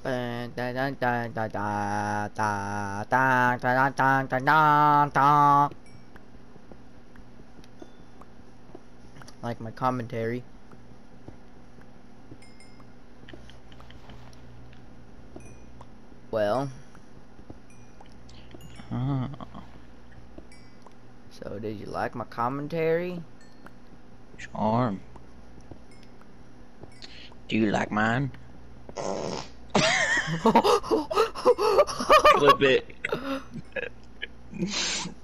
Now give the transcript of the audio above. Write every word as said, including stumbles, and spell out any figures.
da da da da da da da da da da da da. Like my commentary. Well. Oh. So did you like my commentary? Sure. Do you like mine? Clip it.